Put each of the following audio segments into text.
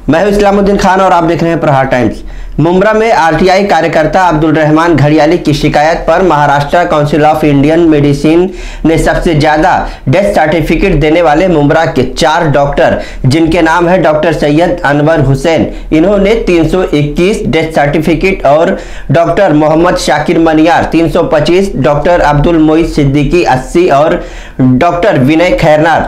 मैं हूं इस्लामुद्दीन खान और आप देख रहे हैं प्रहार टाइम्स। मुंब्रा में आरटीआई कार्यकर्ता अब्दुल रहमान घड़ियाली की शिकायत पर Maharashtra council of Indian medicine ने सबसे ज्यादा डेथ सर्टिफिकेट देने वाले मुंब्रा के 4 डॉक्टर, जिनके नाम है डॉक्टर सैयद अनवर हुसैन, इन्होंने 321 डेथ सर्टिफिकेट और डॉक्टर मोहम्मद शाकिर मनियार 325, डॉक्टर अब्दुल मोइज सिद्दीकी 80 और doctor Vinay Khairnar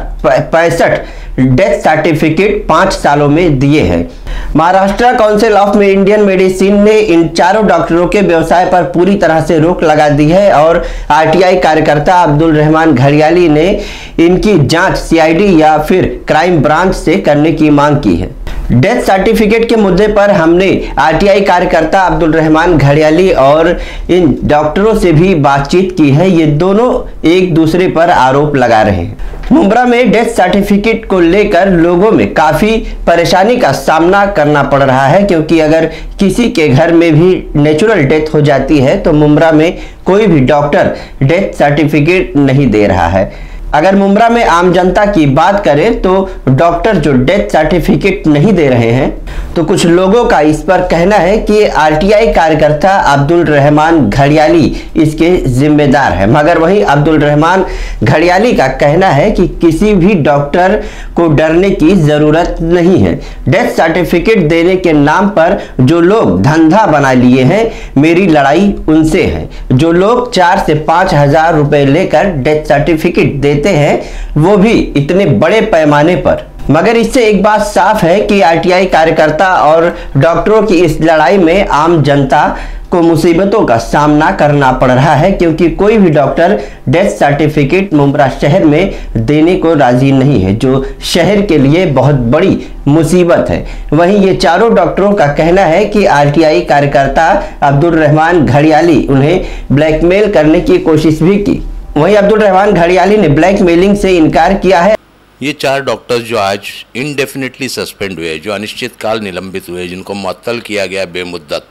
65 death certificate 5 सालों में दिए हैं। Maharashtra council of Indian medicine ने इन चारों डॉक्टरों के व्यवसाय पर पूरी तरह से रोक लगा दी है और आरटीआई कार्यकर्ता अब्दुल रहमान घड़ियाली ने इनकी जांच सीआईडी या फिर क्राइम ब्रांच से करने की मांग की है। डेथ सर्टिफिकेट के मुद्दे पर हमने आरटीआई कार्यकर्ता अब्दुल रहमान घड़ियाली और इन डॉक्टरों से भी बातचीत की है। ये दोनों एक दूसरे पर आरोप लगा रहे हैं। मुंब्रा में डेथ सर्टिफिकेट को लेकर लोगों में काफी परेशानी का सामना करना पड़ रहा है, क्योंकि अगर किसी के घर में भी नेचुरल डेथ हो जाती है तो मुंब्रा में कोई भी डॉक्टर डेथ सर्टिफिकेट नहीं दे रहा है। अगर मुंब्रा में आम जनता की बात करें तो डॉक्टर जो डेथ सर्टिफिकेट नहीं दे रहे हैं, तो कुछ लोगों का इस पर कहना है कि आरटीआई कार्यकर्ता अब्दुल रहमान घड़ियाली इसके जिम्मेदार है, मगर वहीं अब्दुल रहमान घड़ियाली का कहना है कि किसी भी डॉक्टर को डरने की जरूरत नहीं है। डेथ सर्टिफिकेट देने के नाम पर जो लोग धंधा बना लिए हैं, मेरी लड़ाई उनसे है। जो लोग 4 से 5 हजार रुपए लेकर डेथ सर्टिफिकेट देते हैं, वो भी इतने बड़े पैमाने पर। मगर इससे एक बात साफ है कि आरटीआई कार्यकर्ता और डॉक्टरों की इस लड़ाई में आम जनता को मुसीबतों का सामना करना पड़ रहा है, क्योंकि कोई भी डॉक्टर डेथ सर्टिफिकेट मुंब्रा शहर में देने को राजी नहीं है, जो शहर के लिए बहुत बड़ी मुसीबत है। वहीं ये चारों डॉक्टरों का कहना है कि आरटीआई कार्यकर्ता अब्दुल रहमान घड़ियाली उन्हें ब्लैकमेल करने की कोशिश भी की। वहीं अब्दुल रहमान घड़ियाली ने ब्लैकमेलिंग से इनकार किया है। ये 4 डॉक्टर्स जो आज इनडेफिनेटली सस्पेंड हुए, जो अनिश्चित काल निलंबित हुए, जिनको मुअत्तल किया गया बेमुद्दत,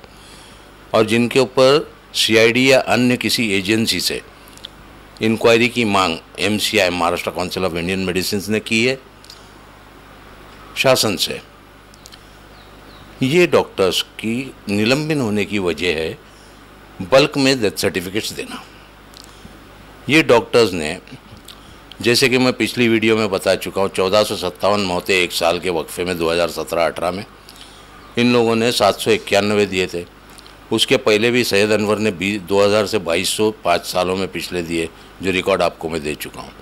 और जिनके ऊपर सीआईडी या अन्य किसी एजेंसी से इंक्वायरी की मांग MCI Maharashtra council of Indian medicine ने की है शासन से। ये डॉक्टर्स की निलंबन होने की वजह है बल्क में डेथ सर्टिफिकेट्स देना। ये डॉक्टर्स ने, जैसे कि मैं पिछली वीडियो में बता चुका हूँ, 1457 मौतें एक साल के वक्फे में 2017-18 में इन लोगों ने 791 दिए थे। उसके पहले भी सैयद अनवर ने 2000 से 2200 5 सालों में पिछले दिए, जो रिकॉर्ड आपको मैं दे चुका हूँ।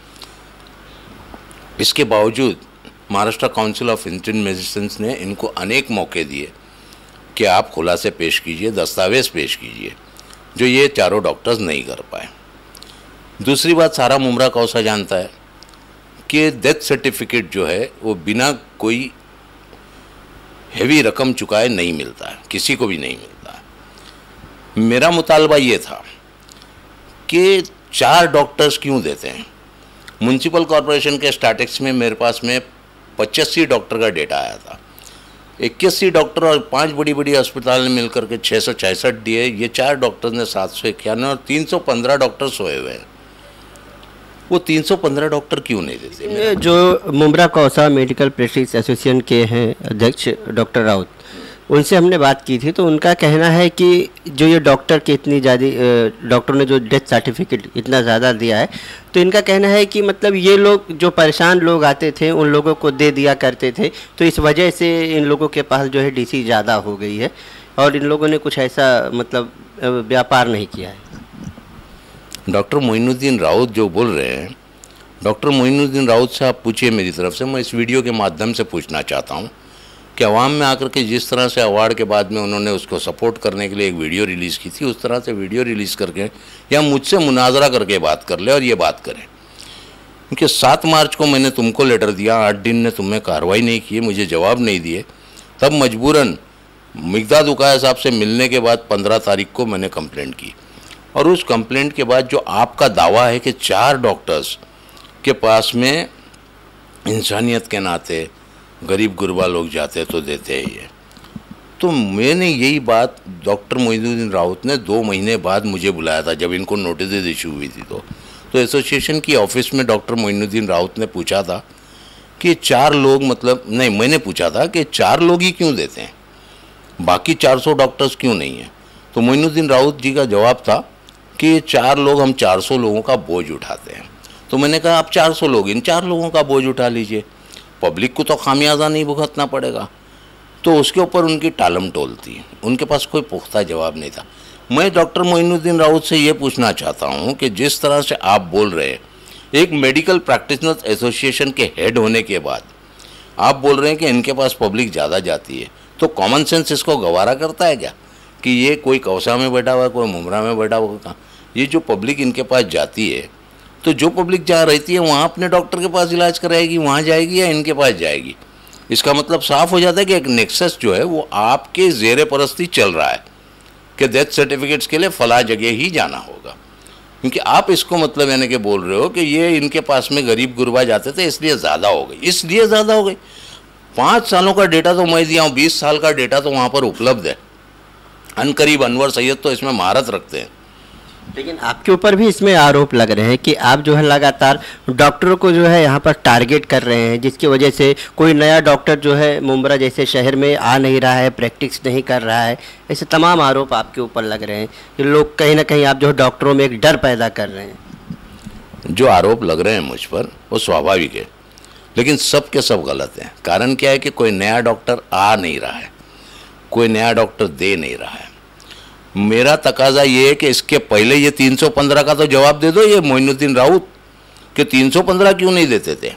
इसके बावजूद Maharashtra council of Indian medicine ने इनको अनेक मौके दिए कि आप खुलासे पेश कीजिए, दस्तावेज़ पेश कीजिए, जो ये चारों डॉक्टर्स नहीं कर पाए। दूसरी बात, सारा मुंब्रा कौसा जानता है कि डेथ सर्टिफिकेट जो है वो बिना कोई हेवी रकम चुकाए नहीं मिलता है, किसी को भी नहीं मिलता है। मेरा मुतालबा ये था कि 4 डॉक्टर्स क्यों देते हैं। म्युनिसिपल कॉरपोरेशन के स्टैटिस्टिक्स में मेरे पास में 85 डॉक्टर का डेटा आया था। 81 डॉक्टर और 5 बड़ी बड़ी अस्पताल ने मिलकर के 666 दिए। ये 4 डॉक्टर्स ने 791 और 315 डॉक्टर सोए हुए हैं। वो 315 डॉक्टर क्यों नहीं देते? जो Mumbra Kausa medical practice association के हैं अध्यक्ष डॉक्टर राउत, उनसे हमने बात की थी, तो उनका कहना है कि जो ये डॉक्टर की इतनी ज़्यादा डॉक्टरों ने जो डेथ सर्टिफिकेट इतना ज़्यादा दिया है, तो इनका कहना है कि मतलब ये लोग जो परेशान लोग आते थे उन लोगों को दे दिया करते थे, तो इस वजह से इन लोगों के पास जो है डीसी ज़्यादा हो गई है और इन लोगों ने कुछ ऐसा मतलब व्यापार नहीं किया है। डॉक्टर मोइनुद्दीन राउत जो बोल रहे हैं, डॉक्टर मोइनुद्दीन राउत से आप पूछिए मेरी तरफ से। मैं इस वीडियो के माध्यम से पूछना चाहता हूं कि अवाम में आकर के जिस तरह से अवार्ड के बाद में उन्होंने उसको सपोर्ट करने के लिए एक वीडियो रिलीज़ की थी, उस तरह से वीडियो रिलीज़ करके या मुझसे मुनाजरा करके बात कर ले और ये बात करें। क्योंकि 7 मार्च को मैंने तुमको लेटर दिया, 8 दिन ने तुम्हें कार्रवाई नहीं की, मुझे जवाब नहीं दिए, तब मजबूरन मिगदाद उकाया साहब से मिलने के बाद 15 तारीख को मैंने कंप्लेंट की। और उस कंप्लेंट के बाद जो आपका दावा है कि 4 डॉक्टर्स के पास में इंसानियत के नाते गरीब गुरबा लोग जाते तो देते हैं ये, तो मैंने यही बात डॉक्टर मोइनुद्दीन राउत ने 2 महीने बाद मुझे बुलाया था जब इनको नोटिस इशू हुई थी। तो एसोसिएशन की ऑफिस में डॉक्टर मोइनुद्दीन राउत ने पूछा था कि 4 लोग, मतलब नहीं, मैंने पूछा था कि 4 लोग ही क्यों देते हैं, बाकी 400 डॉक्टर्स क्यों नहीं हैं। तो मोइनुद्दीन राउत जी का जवाब था कि ये 4 लोग, हम 400 लोगों का बोझ उठाते हैं। तो मैंने कहा आप 400 लोग, इन 4 लोगों का बोझ उठा लीजिए, पब्लिक को तो खामियाजा नहीं भुगतना पड़ेगा। तो उसके ऊपर उनकी टालम टोल थी, उनके पास कोई पुख्ता जवाब नहीं था। मैं डॉक्टर मोइनुद्दीन राउत से ये पूछना चाहता हूँ कि जिस तरह से आप बोल रहे हैं, एक मेडिकल प्रैक्टिशनर्स एसोसिएशन के हेड होने के बाद आप बोल रहे हैं कि इनके पास पब्लिक ज़्यादा जाती है, तो कॉमन सेंस इसको गवारा करता है क्या कि ये कोई कौसा में बैठा हुआ है, कोई मुमरा में बैठा हुआ कहाँ। ये जो पब्लिक इनके पास जाती है, तो जो पब्लिक जहाँ रहती है वहाँ अपने डॉक्टर के पास इलाज कराएगी, वहाँ जाएगी या इनके पास जाएगी। इसका मतलब साफ हो जाता है कि एक नेक्सस जो है वो आपके ज़ेरे परस्ती चल रहा है कि डेथ सर्टिफिकेट्स के लिए फला जगह ही जाना होगा, क्योंकि आप इसको मतलब यानी कि बोल रहे हो कि ये इनके पास में गरीब गुरबा जाते थे इसलिए ज़्यादा हो गई, इसलिए ज़्यादा हो गई। 5 सालों का डेटा तो मैं दिया हूँ, 20 साल का डेटा तो वहाँ पर उपलब्ध है। अनकरीब अनवर सैयद तो इसमें महारत रखते हैं। लेकिन आपके ऊपर भी इसमें आरोप लग रहे हैं कि आप जो है लगातार डॉक्टरों को जो है यहाँ पर टारगेट कर रहे हैं, जिसकी वजह से कोई नया डॉक्टर जो है मुंब्रा जैसे शहर में आ नहीं रहा है, प्रैक्टिस नहीं कर रहा है। ऐसे तमाम आरोप आपके ऊपर लग रहे हैं कि लोग कहीं ना कहीं आप जो डॉक्टरों में एक डर पैदा कर रहे हैं। जो आरोप लग रहे हैं मुझ पर वो स्वाभाविक है, लेकिन सब के सब गलत हैं। कारण क्या है कि कोई नया डॉक्टर आ नहीं रहा है, कोई नया डॉक्टर दे नहीं रहा है। मेरा तकाजा ये है कि इसके पहले ये 315 का तो जवाब दे दो ये मोइनुद्दीन राउत कि 315 क्यों नहीं देते थे।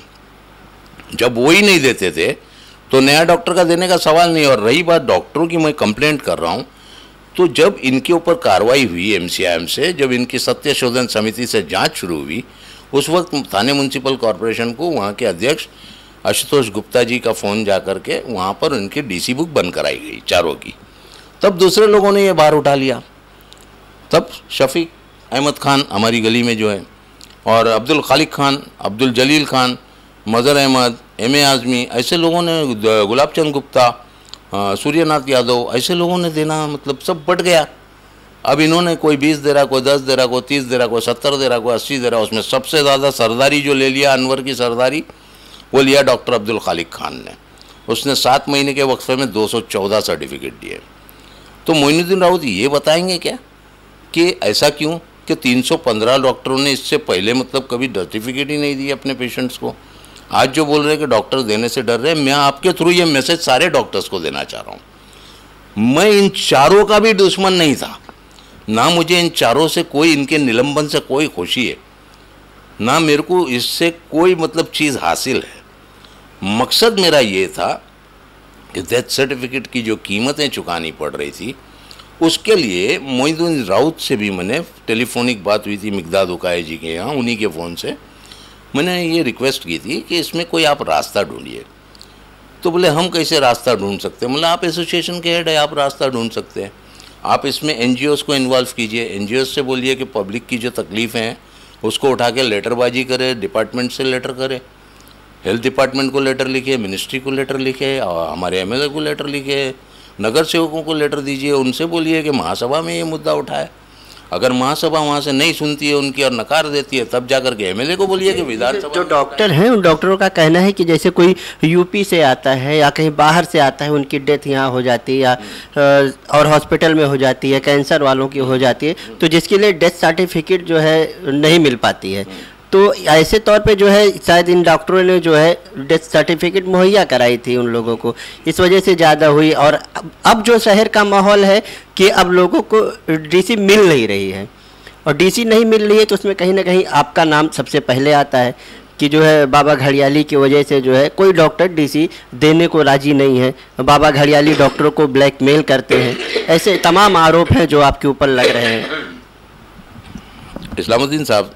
जब वो ही नहीं देते थे तो नया डॉक्टर का देने का सवाल नहीं। और रही बात डॉक्टरों की, मैं कंप्लेंट कर रहा हूँ, तो जब इनके ऊपर कार्रवाई हुई एमसीआईएम से, जब इनकी सत्य शोधन समिति से जाँच शुरू हुई, उस वक्त थाने म्यूनसिपल कॉरपोरेशन को वहाँ के अध्यक्ष आशुतोष गुप्ता जी का फ़ोन जा करके वहाँ पर उनकी डीसी बुक बंद कराई गई चारों की। तब दूसरे लोगों ने ये बार उठा लिया। तब शफीक अहमद खान हमारी गली में जो है, और अब्दुल खालिक खान, अब्दुल जलील खान, मज़हर अहमद, एम ए आज़मी, ऐसे लोगों ने, गुलाब चंद गुप्ता, सूर्यनाथ यादव, ऐसे लोगों ने देना, मतलब सब बढ़ गया। अब इन्होंने कोई 20 दे रहा, कोई 10 दे रहा, कोई 30 दे रहा, कोई 70 दे रहा, कोई 80 दे रहा। उसमें सबसे ज़्यादा सरदारी जो ले लिया, अनवर की सरदारी, वो लिया डॉक्टर अब्दुल खालिक खान ने। उसने 7 महीने के वक्फे में 214 सर्टिफिकेट दिए। तो मोइनुद्दीन राउत ये बताएंगे क्या कि ऐसा क्यों कि 315 डॉक्टरों ने इससे पहले मतलब कभी सर्टिफिकेट ही नहीं दिए अपने पेशेंट्स को। आज जो बोल रहे हैं कि डॉक्टर देने से डर रहे हैं, मैं आपके थ्रू ये मैसेज सारे डॉक्टर्स को देना चाह रहा हूँ। मैं इन चारों का भी दुश्मन नहीं था, ना मुझे इन चारों से कोई, इनके निलंबन से कोई खुशी है, ना मेरे को इससे कोई मतलब चीज़ हासिल है। मकसद मेरा ये था कि डेथ सर्टिफिकेट की जो कीमतें चुकानी पड़ रही थी, उसके लिए मोइनुद्दीन राउत से भी मैंने टेलीफोनिक बात हुई थी, मिकदाद उकाई जी के यहाँ, उन्हीं के फ़ोन से मैंने ये रिक्वेस्ट की थी कि इसमें कोई आप रास्ता ढूंढिए। तो बोले हम कैसे रास्ता ढूंढ सकते हैं। मतलब आप एसोसिएशन के हेड है, आप रास्ता ढूंढ सकते हैं। आप इसमें एनजीओज़ को इन्वॉल्व कीजिए, एनजीओज़ से बोलिए कि पब्लिक की जो तकलीफ़ें हैं उसको उठा के लेटरबाजी करे, डिपार्टमेंट से लेटर करे, हेल्थ डिपार्टमेंट को लेटर लिखे, मिनिस्ट्री को लेटर लिखे, और हमारे एमएलए को लेटर लिखे, नगर सेवकों को लेटर दीजिए, उनसे बोलिए कि महासभा में ये मुद्दा उठाए। अगर महासभा वहाँ से नहीं सुनती है उनकी और नकार देती है, तब जाकर के एमएलए को बोलिए कि विधानसभा। जो डॉक्टर हैं उन डॉक्टरों का कहना है कि जैसे कोई यूपी से आता है या कहीं बाहर से आता है, उनकी डेथ यहाँ हो जाती है या और हॉस्पिटल में हो जाती है, कैंसर वालों की हो जाती है, तो जिसके लिए डेथ सर्टिफिकेट जो है नहीं मिल पाती है। तो ऐसे तौर पे जो है शायद इन डॉक्टरों ने जो है डेथ सर्टिफिकेट मुहैया कराई थी उन लोगों को, इस वजह से ज़्यादा हुई। और अब जो शहर का माहौल है कि अब लोगों को डीसी मिल नहीं रही है, और डीसी नहीं मिल रही है तो उसमें कहीं ना कहीं आपका नाम सबसे पहले आता है कि जो है बाबा घड़ियाली की वजह से जो है कोई डॉक्टर डीसी देने को राजी नहीं है, बाबा घड़ियाली डॉक्टरों को ब्लैकमेल करते हैं। ऐसे तमाम आरोप हैं जो आपके ऊपर लग रहे हैं। इस्लामुद्दीन साहब,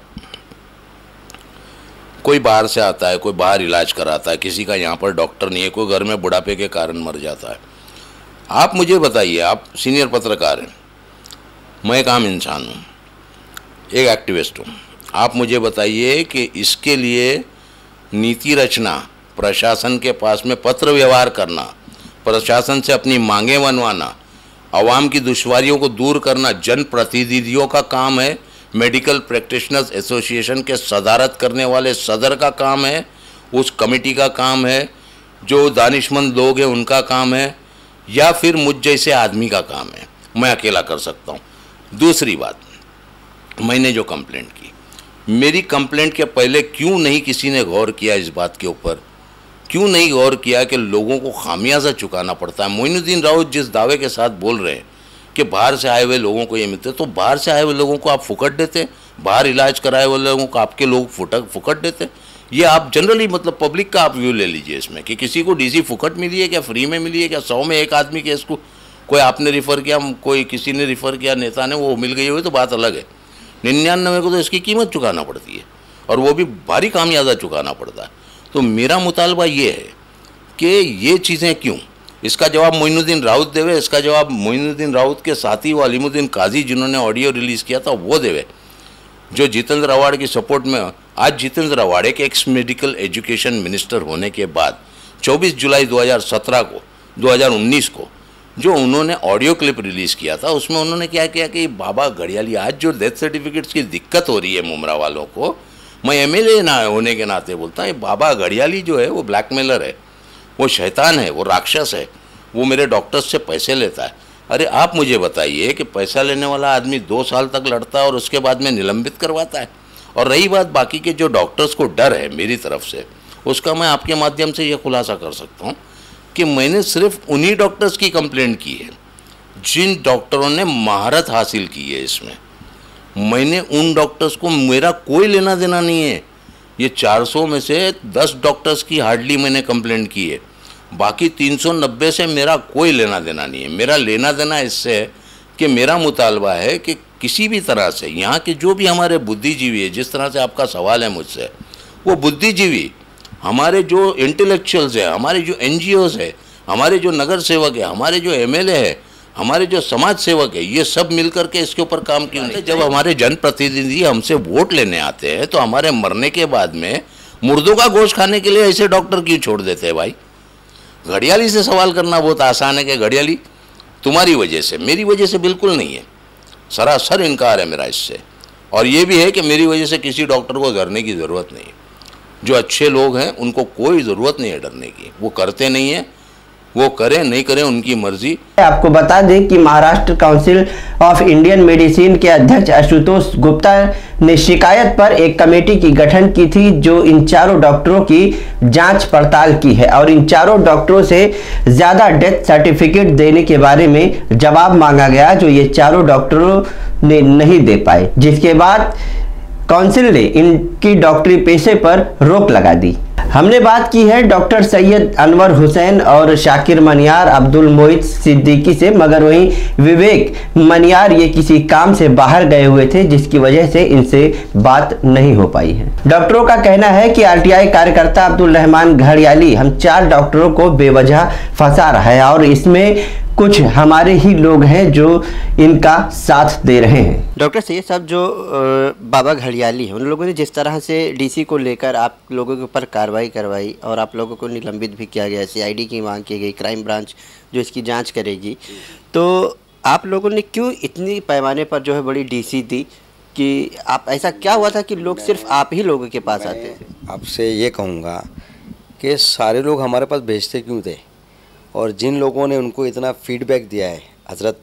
कोई बाहर से आता है, कोई बाहर इलाज कराता है, किसी का यहाँ पर डॉक्टर नहीं है, कोई घर में बुढ़ापे के कारण मर जाता है। आप मुझे बताइए, आप सीनियर पत्रकार हैं, मैं एक आम इंसान हूँ, एक एक्टिविस्ट हूँ, आप मुझे बताइए कि इसके लिए नीति रचना, प्रशासन के पास में पत्र व्यवहार करना, प्रशासन से अपनी मांगें बनवाना, आवाम की दुश्वारियों को दूर करना जनप्रतिनिधियों का काम है, मेडिकल प्रैक्टिशनर्स एसोसिएशन के सदारत करने वाले सदर का काम है, उस कमेटी का काम है, जो दानिशमंद लोग हैं उनका काम है, या फिर मुझ जैसे आदमी का काम है? मैं अकेला कर सकता हूँ। दूसरी बात, मैंने जो कंप्लेंट की, मेरी कंप्लेंट के पहले क्यों नहीं किसी ने गौर किया इस बात के ऊपर? क्यों नहीं गौर किया कि लोगों को खामियाजा चुकाना पड़ता है? मोइनुद्दीन राउत जिस दावे के साथ बोल रहे हैं कि बाहर से आए हुए लोगों को ये मिलते, तो बाहर से आए हुए लोगों को आप फुकट देते, बाहर इलाज कराए हुए लोगों को आपके लोग फुकट देते। ये आप जनरली मतलब पब्लिक का आप व्यू ले लीजिए इसमें कि किसी को डीसी फुकट मिली है क्या, फ्री में मिली है क्या? 100 में एक आदमी केस को कोई आपने रिफ़र किया, कोई किसी ने रिफ़र किया, नेता ने, वो मिल गई हुई तो बात अलग है। 99 को तो इसकी कीमत चुकाना पड़ती है, और वो भी भारी खामियाजा चुकाना पड़ता है। तो मेरा मुतालबा ये है कि ये चीज़ें क्यों, इसका जवाब मोइनुद्दीन राउत देवे, इसका जवाब मोइनुद्दीन राउत के साथी वो अलीमुद्दीन काजी जिन्होंने ऑडियो रिलीज़ किया था वो देवे, जो जितेंद्र अवाड़ की सपोर्ट में। आज जितेंद्र अवाड़ एक एक्स मेडिकल एजुकेशन मिनिस्टर होने के बाद 24 जुलाई 2019 को जो उन्होंने ऑडियो क्लिप रिलीज़ किया था, उसमें उन्होंने क्या किया कि बाबा घड़ियाली, आज जो डेथ सर्टिफिकेट्स की दिक्कत हो रही है मुमरा वालों को, मैं एमएलए ना होने के नाते बोलता हूँ, बाबा घड़ियाली जो है वो ब्लैकमेलर है, वो शैतान है, वो राक्षस है, वो मेरे डॉक्टर्स से पैसे लेता है। अरे आप मुझे बताइए कि पैसा लेने वाला आदमी 2 साल तक लड़ता है और उसके बाद में निलंबित करवाता है। और रही बात बाकी के जो डॉक्टर्स को डर है मेरी तरफ से, उसका मैं आपके माध्यम से ये खुलासा कर सकता हूँ कि मैंने सिर्फ उन्हीं डॉक्टर्स की कंप्लेंट की है जिन डॉक्टरों ने महारत हासिल की है इसमें। मैंने उन डॉक्टर्स को, मेरा कोई लेना देना नहीं है। ये 400 में से 10 डॉक्टर्स की हार्डली मैंने कंप्लेंट की है, बाकी 390 से मेरा कोई लेना देना नहीं है। मेरा लेना देना इससे है कि मेरा मुतालबा है कि किसी भी तरह से यहाँ के जो भी हमारे बुद्धिजीवी है, जिस तरह से आपका सवाल है मुझसे, वो बुद्धिजीवी, हमारे जो इंटेलेक्चुअल्स है, हमारे जो NGOs है, हमारे जो नगर सेवक है, हमारे जो MLA है, हमारे जो समाज सेवक है, ये सब मिलकर के इसके ऊपर काम क्यों नहीं? जब हमारे जनप्रतिनिधि हमसे वोट लेने आते हैं तो हमारे मरने के बाद में मुर्दों का गोश्त खाने के लिए ऐसे डॉक्टर क्यों छोड़ देते हैं भाई? घड़ियाली से सवाल करना बहुत आसान है कि घड़ियाली तुम्हारी वजह से, मेरी वजह से बिल्कुल नहीं है, सरासर इनकार है मेरा इससे। और ये भी है कि मेरी वजह से किसी डॉक्टर को डरने की ज़रूरत नहीं है। जो अच्छे लोग हैं उनको कोई ज़रूरत नहीं है डरने की, वो करते नहीं है, वो करें नहीं करें उनकी मर्जी। आपको बता दें कि Maharashtra council of Indian medicine के अध्यक्ष आशुतोष गुप्ता ने शिकायत पर एक कमेटी की गठन की थी जो इन चारों डॉक्टरों की जांच पड़ताल की है और इन चारों डॉक्टरों से ज्यादा डेथ सर्टिफिकेट देने के बारे में जवाब मांगा गया जो ये चारों डॉक्टरों ने नहीं दे पाए, जिसके बाद काउंसिल ने इनकी डॉक्टरी पेशे पर रोक लगा दी। हमने बात की है डॉक्टर सैयद अनवर हुसैन और शाकिर मनियार अब्दुल मोहित सिद्दीकी से, मगर वहीं विवेक मनियार ये किसी काम से बाहर गए हुए थे जिसकी वजह से इनसे बात नहीं हो पाई है। डॉक्टरों का कहना है कि आरटीआई कार्यकर्ता अब्दुल रहमान घड़ियाली हम 4 डॉक्टरों को बेवजह फंसा रहा है और इसमें कुछ हमारे ही लोग हैं जो इनका साथ दे रहे हैं। डॉक्टर सैयद साहब, जो बाबा घड़ियाली है, उन लोगों ने जिस तरह से डीसी को लेकर आप लोगों के ऊपर कार्रवाई करवाई और आप लोगों को निलंबित भी किया गया, CID की मांग की गई, क्राइम ब्रांच जो इसकी जांच करेगी, तो आप लोगों ने क्यों इतनी पैमाने पर जो है बड़ी डीसी दी कि आप, ऐसा क्या हुआ था कि लोग सिर्फ आप ही लोगों के पास आते थे? आपसे ये कहूँगा कि सारे लोग हमारे पास भेजते क्यों थे, और जिन लोगों ने उनको इतना फीडबैक दिया है हज़रत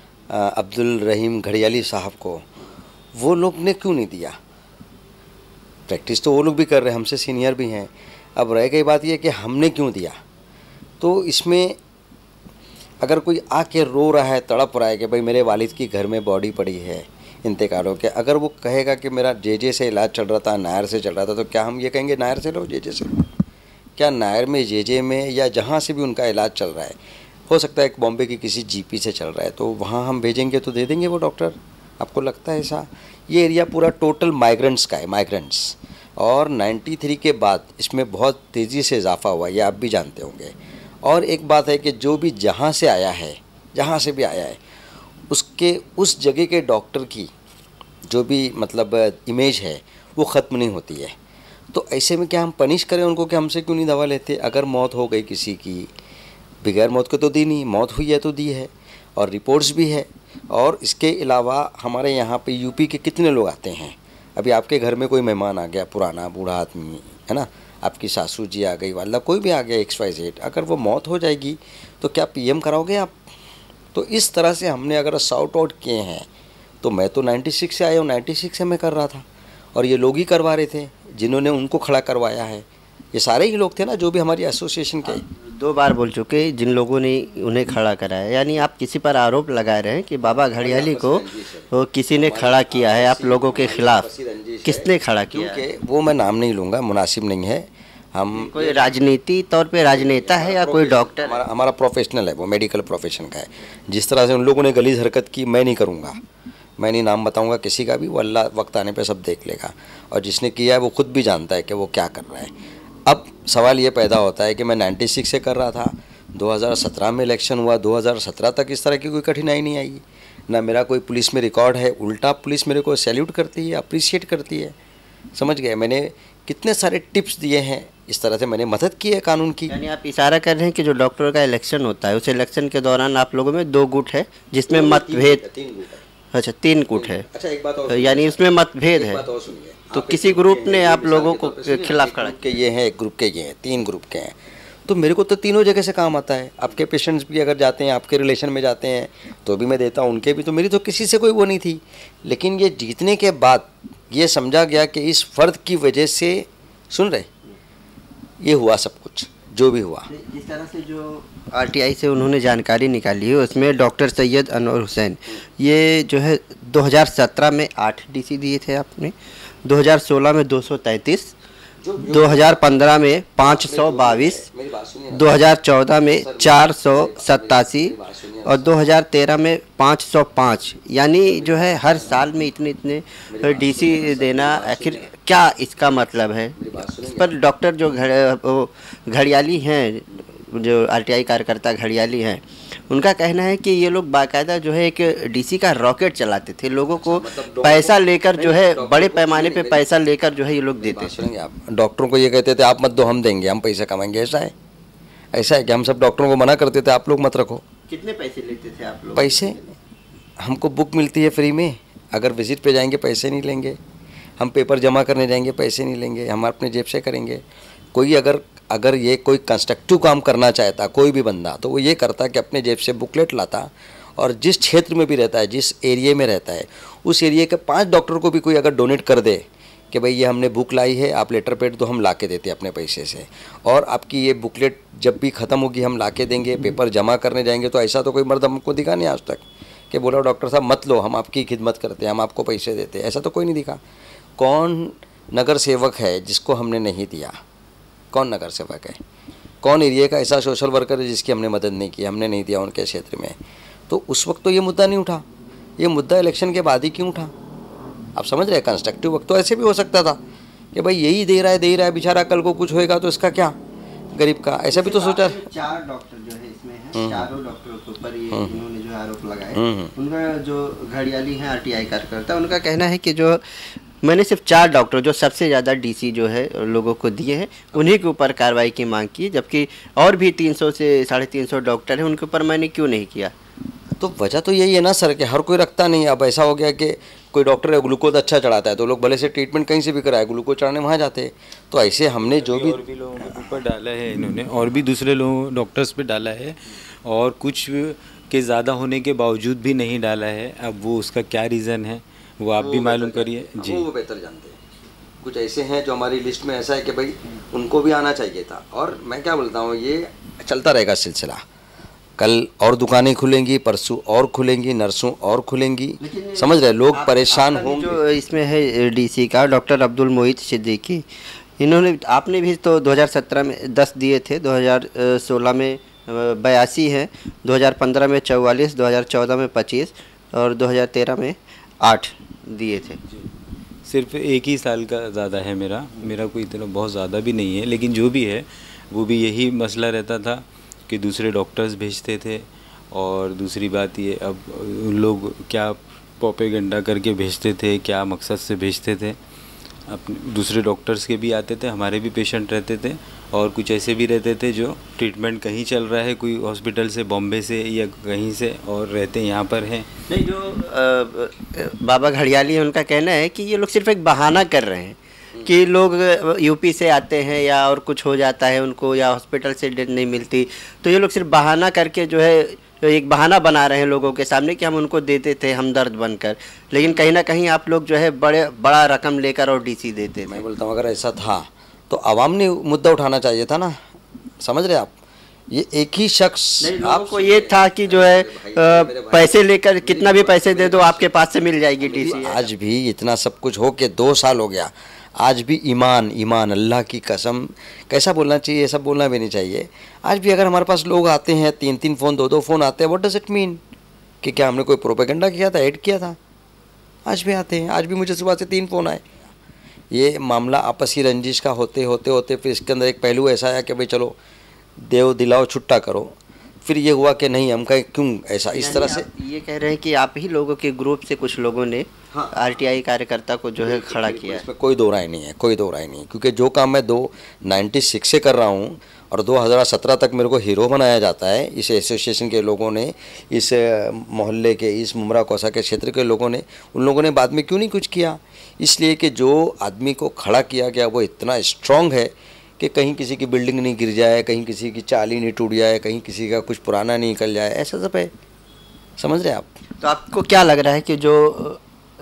अब्दुल रहीम घड़ियाली साहब को, वो लोग ने क्यों नहीं दिया? प्रैक्टिस तो वो लोग भी कर रहे हैं, हमसे सीनियर भी हैं। अब रह गई बात ये कि हमने क्यों दिया। तो इसमें अगर कोई आके रो रहा है, तड़प रहा है कि भाई मेरे वालिद की घर में बॉडी पड़ी है इंतकाल हो के, अगर वो कहेगा कि मेरा JJ से इलाज चल रहा था, नायर से चल रहा था, तो क्या हम ये कहेंगे नायर से लो, JJ से लो? क्या नायर में, JJ में या जहाँ से भी उनका इलाज चल रहा है, हो सकता है एक बॉम्बे की किसी GP से चल रहा है, तो वहाँ हम भेजेंगे तो दे देंगे वो डॉक्टर? आपको लगता है ऐसा? ये एरिया पूरा टोटल माइग्रेंट्स का है, माइग्रेंट्स। और 93 के बाद इसमें बहुत तेज़ी से इजाफा हुआ, ये आप भी जानते होंगे। और एक बात है कि जो भी जहाँ से आया है, जहाँ से भी आया है, उसके उस जगह के डॉक्टर की जो भी मतलब इमेज है वो ख़त्म नहीं होती है। तो ऐसे में क्या हम पनिश करें उनको कि हमसे क्यों नहीं दवा लेते? अगर मौत हो गई किसी की, बगैर मौत के तो दी नहीं, मौत हुई है तो दी है, और रिपोर्ट्स भी है। और इसके अलावा हमारे यहाँ पे यूपी के कितने लोग आते हैं, अभी आपके घर में कोई मेहमान आ गया, पुराना बूढ़ा आदमी है ना, आपकी सासू जी आ गई, वाला कोई भी आ गया XYZ, अगर वो मौत हो जाएगी तो क्या PM कराओगे आप? तो इस तरह से हमने अगर शॉर्ट आउट किए हैं, तो मैं तो 96 से आया हूँ, 96 से मैं कर रहा था और ये लोग ही करवा रहे थे जिन्होंने उनको खड़ा करवाया है। ये सारे ही लोग थे ना जो भी हमारी एसोसिएशन के। 2 बार बोल चुके जिन लोगों ने उन्हें खड़ा कराया, यानी आप किसी पर आरोप लगा रहे हैं कि बाबा घड़ियाली को वो किसी ने खड़ा किया है आप लोगों के खिलाफ। किसने खड़ा किया है? क्योंकि वो मैं नाम नहीं लूँगा, मुनासिब नहीं है। हम कोई राजनीति तौर पे राजनेता है या कोई डॉक्टर? हमारा प्रोफेशनल है, वो मेडिकल प्रोफेशन का है। जिस तरह से उन लोगों ने गलीज हरकत की मैं नहीं करूँगा, मैं नहीं नाम बताऊँगा किसी का भी, वो अल्लाह वक्त आने पे सब देख लेगा। और जिसने किया है वो खुद भी जानता है कि वो क्या कर रहा है। अब सवाल ये पैदा होता है कि मैं 96 से कर रहा था, 2017 में इलेक्शन हुआ, 2017 तक इस तरह की कोई कठिनाई नहीं आई, ना मेरा कोई पुलिस में रिकॉर्ड है। उल्टा पुलिस मेरे को सैल्यूट करती है, अप्रिशिएट करती है। समझ गए? मैंने कितने सारे टिप्स दिए हैं, इस तरह से मैंने मदद की है कानून की। यानी आप इशारा कर रहे हैं कि जो डॉक्टरों का इलेक्शन होता है उस इलेक्शन के दौरान आप लोगों में 2 गुट है जिसमें मतभेद। 3 गुट है। अच्छा 3 गुट है। अच्छा एक बात और, यानी उसमें मतभेद है। बात और सुनिए, तो किसी ग्रुप ने आप लोगों को खिलाफ खड़ा के ये हैं, एक ग्रुप के ये हैं, 3 ग्रुप के हैं। तो मेरे को तो तीनों जगह से काम आता है। आपके पेशेंट्स भी अगर जाते हैं, आपके रिलेशन में जाते हैं तो भी मैं देता हूँ, उनके भी। तो मेरी तो किसी से कोई वो नहीं थी। लेकिन ये जीतने के बाद ये समझा गया कि इस फर्द की वजह से, सुन रहे, ये हुआ सब कुछ जो भी हुआ। जिस तरह से जो RTI से उन्होंने जानकारी निकाली है उसमें डॉक्टर सैयद अनवर हुसैन, ये जो है 2017 में 8 DC दिए थे आपने, 2016 में 233, 2015 में 522, 2014 में 487 और 2013 में 505। यानी जो है हर साल में इतने DC देना, आखिर क्या इसका मतलब है? इस पर डॉक्टर जो घड़ियाली हैं, जो RTI कार्यकर्ता घड़ियाली हैं, उनका कहना है कि ये लोग बाकायदा जो है एक DC का रॉकेट चलाते थे, लोगों को पैसा लेकर जो है बड़े पैमाने पे पैसा लेकर जो है ये लोग देते थे। आप डॉक्टरों को ये कहते थे आप मत दो, हम देंगे, हम पैसा कमाएंगे। ऐसा है कि हम सब डॉक्टरों को मना करते थे आप लोग मत रखो। कितने पैसे लेते थे आप लोग? पैसे हमको बुक मिलती है फ्री में, अगर विजिट पे जाएंगे पैसे नहीं लेंगे, हम पेपर जमा करने जाएंगे पैसे नहीं लेंगे, हम अपने जेब से करेंगे। कोई अगर ये कोई कंस्ट्रक्टिव काम करना चाहता कोई भी बंदा, तो वो ये करता कि अपने जेब से बुकलेट लाता और जिस क्षेत्र में भी रहता है, जिस एरिया में रहता है, उस एरिया के 5 डॉक्टर को भी कोई अगर डोनेट कर दे कि भाई ये हमने बुक लाई है, आप लेटर पैड तो हम ला के देते अपने पैसे से, और आपकी ये बुकलेट जब भी ख़त्म होगी हम ला के देंगे, पेपर जमा करने जाएंगे। तो ऐसा तो कोई मर्द हमको दिखा नहीं आज तक कि बोला डॉक्टर साहब मत लो, हम आपकी खिदमत करते हैं, हम आपको पैसे देते हैं, ऐसा तो कोई नहीं दिखा। कौन नगर सेवक है जिसको हमने नहीं दिया? कौन नगर सेवक है? कौन एरिया का ऐसा सोशल वर्कर है जिसकी हमने मदद नहीं की, हमने नहीं दिया उनके क्षेत्र में? तो उस वक्त तो ये मुद्दा नहीं उठा, ये मुद्दा इलेक्शन के बाद ही क्यों उठा? आप समझ रहे हैं? कंस्ट्रक्टिव वक्त तो ऐसे भी हो सकता था कि भाई यही दे रहा है बेचारा, कल को कुछ होएगा तो इसका क्या, गरीब का, ऐसा भी तो सोचा। 4 डॉक्टर जो है इसमें हैं, चारों डॉक्टरों के ऊपर ये इन्होंने जो आरोप लगाए, उनका जो घड़ियाली हैं RTI कार्यकर्ता, उनका कहना है कि जो मैंने सिर्फ 4 डॉक्टर जो सबसे ज़्यादा DC जो है लोगों को दिए हैं उन्हीं के ऊपर कार्रवाई की मांग की, जबकि और भी 300 से 350 डॉक्टर हैं, उनके ऊपर मैंने क्यों नहीं किया? तो वजह तो यही है ना सर कि हर कोई रखता नहीं। अब ऐसा हो गया कि कोई डॉक्टर है ग्लूकोज अच्छा चढ़ाता है तो लोग भले से ट्रीटमेंट कहीं से भी कराए, ग्लूकोज चढ़ाने वहाँ जाते हैं। तो ऐसे हमने जो भी और भी लोगों के ऊपर डाला है इन्होंने, और भी दूसरे लोगों डॉक्टर्स पे डाला है, और कुछ के ज़्यादा होने के बावजूद भी नहीं डाला है। अब वो उसका क्या रीज़न है वो आप भी मालूम करिए जी। वो बेहतर जानते हैं। कुछ ऐसे हैं जो हमारी लिस्ट में ऐसा है कि भाई उनको भी आना चाहिए था। और मैं क्या बोलता हूँ, ये चलता रहेगा सिलसिला। कल और दुकानें खुलेंगी, परसों और खुलेंगी, नर्सों और खुलेंगी, समझ रहे, लोग परेशान होंगे। जो इसमें है DC का डॉक्टर अब्दुल मोहित सिद्दीकी, इन्होंने, आपने भी तो 2017 में 10 दिए थे, 2016 में 82 हैं, 2015 में 44, 2014 में 25 और 2013 में 8 दिए थे। सिर्फ एक ही साल का ज़्यादा है मेरा कोई इतना बहुत ज़्यादा भी नहीं है, लेकिन जो भी है वो भी यही मसला रहता था कि दूसरे डॉक्टर्स भेजते थे। और दूसरी बात ये, अब उन लोग क्या प्रोपेगेंडा करके भेजते थे, क्या मकसद से भेजते थे, अपने दूसरे डॉक्टर्स के भी आते थे, हमारे भी पेशेंट रहते थे, और कुछ ऐसे भी रहते थे जो ट्रीटमेंट कहीं चल रहा है, कोई हॉस्पिटल से, बॉम्बे से या कहीं से, और रहते यहाँ पर हैं। नहीं, जो बाबा घड़ियाली है उनका कहना है कि ये लोग सिर्फ एक बहाना कर रहे हैं कि लोग यूपी से आते हैं या और कुछ हो जाता है उनको, या हॉस्पिटल से डेट नहीं मिलती, तो ये लोग सिर्फ बहाना करके जो है एक बहाना बना रहे हैं लोगों के सामने कि हम उनको देते थे हमदर्द बनकर, लेकिन कहीं ना कहीं आप लोग जो है बड़ा रकम लेकर और डीसी देते थे। मैं बोलता हूँ अगर ऐसा था तो आवाम ने मुद्दा उठाना चाहिए था ना, समझ रहे आप। ये एक ही शख्स, आपको ये था कि जो है पैसे लेकर कितना भी पैसे दे दो आपके पास से मिल जाएगी डीसी। आज भी इतना सब कुछ हो के 2 साल हो गया, आज भी ईमान अल्लाह की कसम, कैसा बोलना चाहिए, ये सब बोलना भी नहीं चाहिए। आज भी अगर हमारे पास लोग आते हैं 3-3 फ़ोन 2-2 फ़ोन आते हैं, व्हाट डज इट मीन कि क्या हमने कोई प्रोपेगेंडा किया था, ऐड किया था? आज भी आते हैं, आज भी मुझे सुबह से 3 फ़ोन आए। ये मामला आपसी रंजिश का होते फिर इसके अंदर एक पहलू ऐसा आया कि भाई चलो देव दिलाओ छुट्टा करो, फिर ये हुआ कि नहीं हम कहें क्यों ऐसा इस तरह से। ये कह रहे हैं कि आप ही लोगों के ग्रुप से कुछ लोगों ने आरटीआई कार्यकर्ता को जो है खड़ा किया है। इसमें कोई दो राय नहीं है, कोई दो राय नहीं, क्योंकि जो काम मैं 96 से कर रहा हूँ और 2017 तक मेरे को हीरो बनाया जाता है इस एसोसिएशन के लोगों ने, इस मोहल्ले के, इस मुमरा कौसा के क्षेत्र के लोगों ने, उन लोगों ने बाद में क्यों नहीं कुछ किया? इसलिए कि जो आदमी को खड़ा किया गया वो इतना स्ट्रॉन्ग है कि कहीं किसी की बिल्डिंग नहीं गिर जाए, कहीं किसी की चाली नहीं टूट जाए, कहीं किसी का कुछ पुराना नहीं निकल जाए, ऐसा सब है। समझ रहे हैं आप? तो आपको क्या लग रहा है कि जो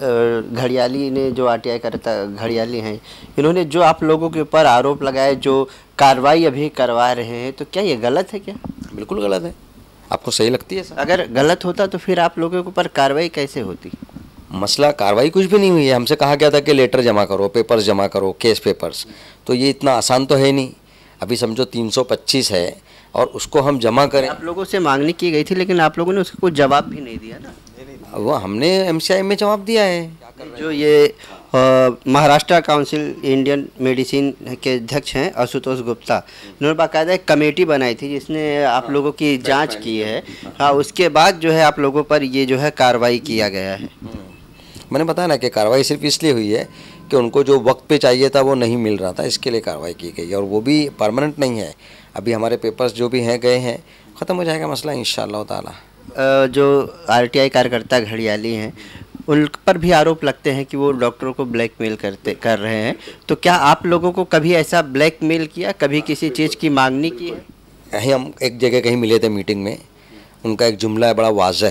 घड़ियाली ने, जो आरटीआई करता घड़ियाली हैं, इन्होंने जो आप लोगों के ऊपर आरोप लगाए, जो कार्रवाई अभी करवा रहे हैं, तो क्या ये गलत है? क्या बिल्कुल गलत है। आपको सही लगती है सर? अगर गलत होता तो फिर आप लोगों के ऊपर कार्रवाई कैसे होती? मसला कार्रवाई कुछ भी नहीं हुई है। हमसे कहा गया था कि लेटर जमा करो, पेपर्स जमा करो, केस पेपर्स, तो ये इतना आसान तो है नहीं। अभी समझो 325 है और उसको हम जमा करें। आप लोगों से मांगनी की गई थी लेकिन आप लोगों ने उसका कोई जवाब भी नहीं दिया ना। वो हमने एमसीआई में जवाब दिया है। जो ये महाराष्ट्र काउंसिल इंडियन मेडिसिन के अध्यक्ष हैं आशुतोष गुप्ता, उन्होंने बाकायदा एक कमेटी बनाई थी जिसने आप लोगों की जांच की है। हाँ, उसके बाद जो है आप लोगों पर ये जो है कार्रवाई किया गया है। मैंने बताया ना कि कार्रवाई सिर्फ इसलिए हुई है कि उनको जो वक्त पे चाहिए था वो नहीं मिल रहा था, इसके लिए कार्रवाई की गई, और वो भी परमानेंट नहीं है। अभी हमारे पेपर्स जो भी हैं गए हैं, ख़त्म हो जाएगा मसला इंशाअल्लाह ताला। जो आरटीआई कार्यकर्ता घड़ियाली हैं उन पर भी आरोप लगते हैं कि वो डॉक्टरों को ब्लैकमेल कर रहे हैं, तो क्या आप लोगों को कभी ऐसा ब्लैकमेल किया, कभी किसी चीज़ की मांगनी की है? यहीं हम एक जगह कहीं मिले थे मीटिंग में, उनका एक जुमला है बड़ा वाज़ह,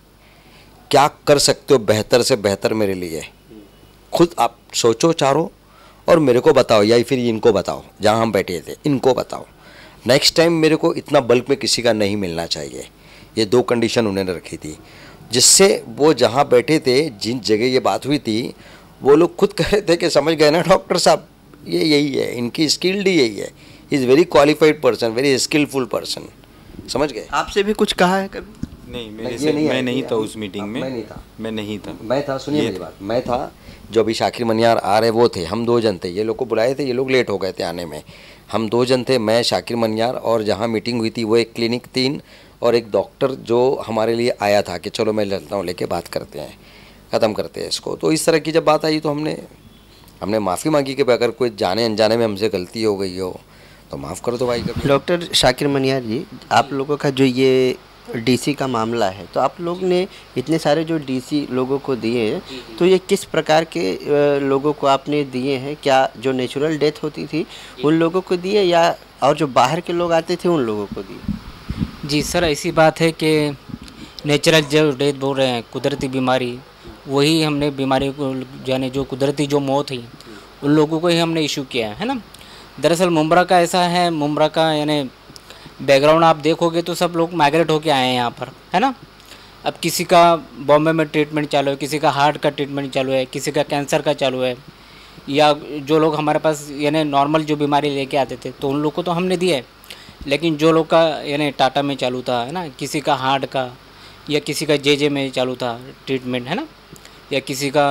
क्या कर सकते हो बेहतर से बेहतर मेरे लिए, खुद आप सोचो चारों और मेरे को बताओ, या फिर इनको बताओ, जहाँ हम बैठे थे इनको बताओ। नेक्स्ट टाइम मेरे को इतना बल्क में किसी का नहीं मिलना चाहिए। ये 2 कंडीशन उन्होंने रखी थी, जिससे वो जहाँ बैठे थे, जिन जगह ये बात हुई थी, वो लोग खुद कह रहे थे कि समझ गए ना डॉक्टर साहब, ये यही है, इनकी स्किल्ड ही यही है, is very qualified person, very skillful person. समझ गए? आपसे भी कुछ कहा है कभी? नहीं, मेरे से मैं नहीं था उस मीटिंग में। मैं नहीं था। मैं था, सुनिए मेरी बात, मैं था। जो अभी शाकिर मनियार आ रहे वो थे, हम 2 जन थे। ये लोग को बुलाए थे, ये लोग लेट हो गए थे आने में। हम 2 जन थे, मैं, शाकिर मनियार, और जहाँ मीटिंग हुई थी वो एक क्लिनिक 3 और एक डॉक्टर जो हमारे लिए आया था कि चलो मैं चलता हूँ, लेके बात करते हैं, ख़त्म करते हैं इसको। तो इस तरह की जब बात आई तो हमने माफ़ी मांगी कि अगर कोई जाने अनजाने में हमसे गलती हो गई हो तो माफ़ कर दो भाई कभी। डॉक्टर शाकिर मनियार जी, आप लोगों का जो ये डीसी का मामला है, तो आप लोग ने इतने सारे जो डीसी लोगों को दिए हैं, तो ये किस प्रकार के लोगों को आपने दिए हैं? क्या जो नेचुरल डेथ होती थी उन लोगों को दिए, या और जो बाहर के लोग आते थे उन लोगों को दिए? जी सर, ऐसी बात है कि नेचुरल जो डेथ बोल रहे हैं, कुदरती बीमारी, वही हमने बीमारी को यानी जो कुदरती जो मौत हुई उन लोगों को ही हमने इशू किया है ना। दरअसल मुमरा का ऐसा है, मुमरा का यानी बैकग्राउंड आप देखोगे तो सब लोग माइग्रेट होके आए हैं यहाँ पर, है ना। अब किसी का बॉम्बे में ट्रीटमेंट चालू है, किसी का हार्ट का ट्रीटमेंट चालू है, किसी का कैंसर का चालू है, या जो लोग हमारे पास यानी नॉर्मल जो बीमारी लेके आते थे तो उन लोग को तो हमने दिया है, लेकिन जो लोग का यानी टाटा में चालू था, है ना, किसी का हार्ट का या किसी का जे में चालू था ट्रीटमेंट, है ना, या किसी का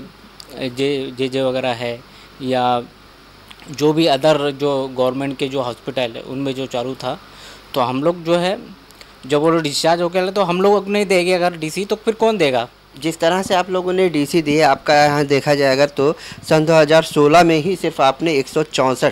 जे वगैरह है, या जो भी अदर जो गवर्नमेंट के जो हॉस्पिटल है उनमें जो चालू था, तो हम लोग जो है जब वो डिस्चार्ज हो गया तो हम लोग नहीं देंगे अगर डीसी, तो फिर कौन देगा? जिस तरह से आप लोगों ने डीसी दिए, आपका यहाँ देखा जाए अगर तो सन 2016 में ही सिर्फ आपने 164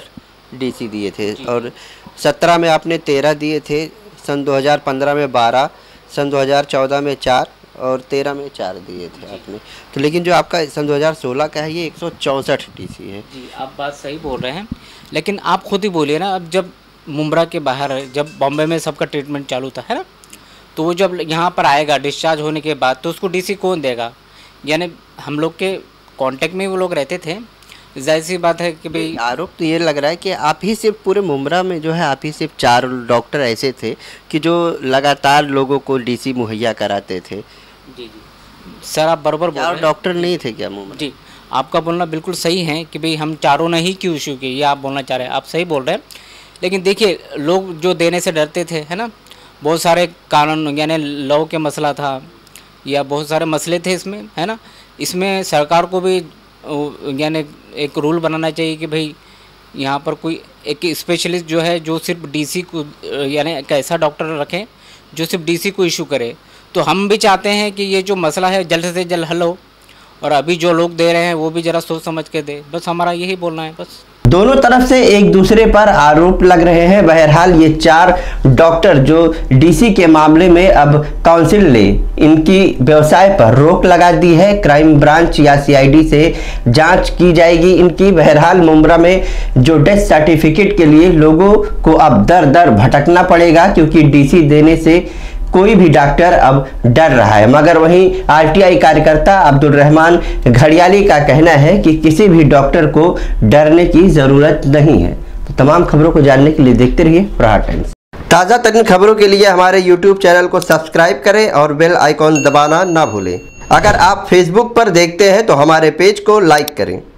डीसी दिए थे, और 17 में आपने 13 दिए थे, सन 2015 में 12, सन 2014 में 4 और 13 में 4 दिए थे आपने। तो लेकिन जो आपका सन 2016 का है ये 164 डीसी है। जी, आप बात सही बोल रहे हैं, लेकिन आप खुद ही बोलिए ना, अब जब मुंब्रा के बाहर, जब बॉम्बे में सबका ट्रीटमेंट चालू था, है ना, तो वो जब यहाँ पर आएगा डिस्चार्ज होने के बाद, तो उसको डीसी कौन देगा? यानी हम लोग के कांटेक्ट में वो लोग रहते थे, जाहिर सी बात है कि भाई आरोप तो ये लग रहा है कि आप ही सिर्फ पूरे मुंब्रा में जो है आप ही सिर्फ 4 डॉक्टर ऐसे थे कि जो लगातार लोगों को डीसी मुहैया कराते थे। जी सर, आप बराबर बोल रहे हैं। डॉक्टर नहीं थे क्या मुंब्रा? जी, आपका बोलना बिल्कुल सही है कि भाई हम चारों ने ही क्यों इशू किए, ये आप बोलना चाह रहे हैं, आप सही बोल रहे हैं। लेकिन देखिए, लोग जो देने से डरते थे, है ना, बहुत सारे कानून यानी लॉ के मसला था, या बहुत सारे मसले थे इसमें, है ना। इसमें सरकार को भी यानी एक रूल बनाना चाहिए कि भाई यहाँ पर कोई एक स्पेशलिस्ट जो है, जो सिर्फ डीसी को यानी एक ऐसा डॉक्टर रखें जो सिर्फ डीसी को इशू करे। तो हम भी चाहते हैं कि ये जो मसला है जल्द से जल्द हल हो, और अभी जो लोग दे रहे हैं वो भी ज़रा सोच समझ के दे, बस हमारा यही बोलना है। बस दोनों तरफ से एक दूसरे पर आरोप लग रहे हैं। बहरहाल ये 4 डॉक्टर जो डीसी के मामले में अब काउंसिल ने इनकी व्यवसाय पर रोक लगा दी है, क्राइम ब्रांच या सीआईडी से जांच की जाएगी इनकी। बहरहाल मुंब्रा में जो डेथ सर्टिफिकेट के लिए लोगों को अब दर दर भटकना पड़ेगा, क्योंकि डीसी देने से कोई भी डॉक्टर अब डर रहा है। मगर वहीं आरटीआई कार्यकर्ता अब्दुल रहमान घड़ियाली का कहना है कि किसी भी डॉक्टर को डरने की ज़रूरत नहीं है। तो तमाम खबरों को जानने के लिए देखते रहिए प्रहार टाइम्स। ताज़ा तरीन खबरों के लिए हमारे यूट्यूब चैनल को सब्सक्राइब करें और बेल आइकॉन दबाना ना भूलें। अगर आप फेसबुक पर देखते हैं तो हमारे पेज को लाइक करें।